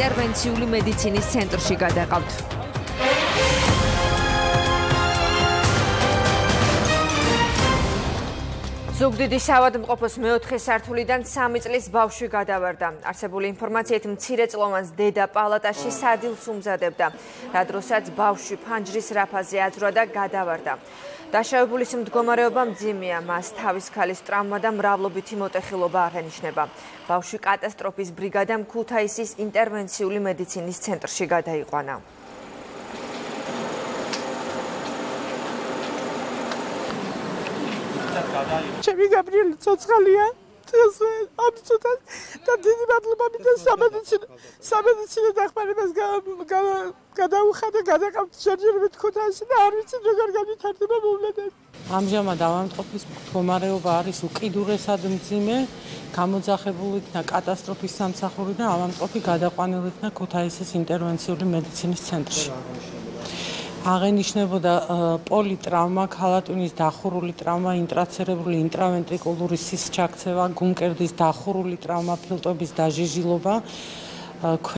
ინტერვენციული მედიცინის ცენტრში გადაყავთ. ზუგდიდის საავადმყოფოს მეოთხე სართულიდან 3 წლის ბავშვი გადავარდა. არსებული ინფორმაციით მცირეწლოვანს დედა პალატაში სადილს უმზადებდა, რა დროსაც ბავშვი ფანჯრის რაფაზე აძვრა და გადავარდა. დაშავებულის მდგომარეობა მძიმეა, მას თავის ქალის ტრავმა და მრავლობითი მოტეხილობა აღენიშნება. ბავშვი კატასტროფის ბრიგადამ ქუთაისის ინტერვენციული მედიცინის ცენტრში გადაიყვანა. ჩემი გაბრიელი ცოცხალია. ამ ცოტას და დიდი მადლობა მინდა სამედიცინო დახმარებას გადაუხადა, გადაყავთ შერჯერობით ქუთაისში და არ ვიცი როგორ განვითარდება მოვლენები. ამჟამად ავადმყოფის მდგომარეობა არის უკიდურესად მძიმე, გამოძახებული იქნა კატასტროფის სამსახური და ავადმყოფი გადაყვანილი იქნა ქუთაისის ინტერვენციული მედიცინის ცენტრში. აღენიშნებოდა პოლიტრავმა, ქალატუნის დახურული ტრავმა, ინტრაცერებრული ინტრავენტრიკულური სისჩაქცევა, გულმკერდის დახურული ტრავმა, ფილტვების დაჟიჟილობა.